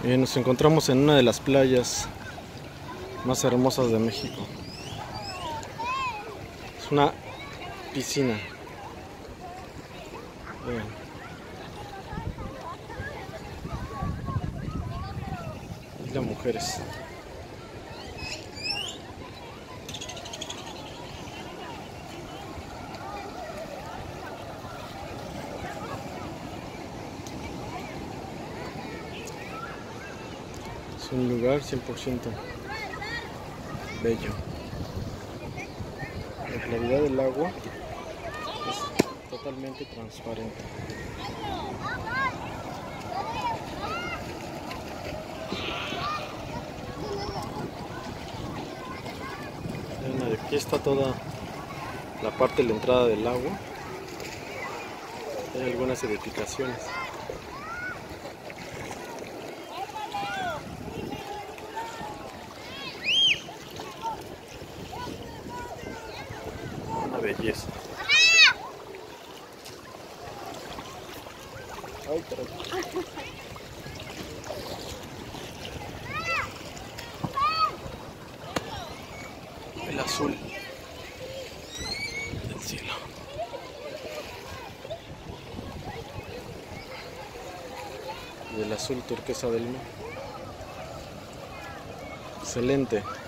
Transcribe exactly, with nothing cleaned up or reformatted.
Bien, nos encontramos en una de las playas más hermosas de México. Es una piscina. Bien. Isla Mujeres. Es un lugar cien por ciento bello. La claridad del agua es totalmente transparente. Aquí está toda la parte de la entrada del agua. Hay algunas edificaciones. Una belleza. Ay, caray. El azul del cielo. Y el azul turquesa del mar. Excelente.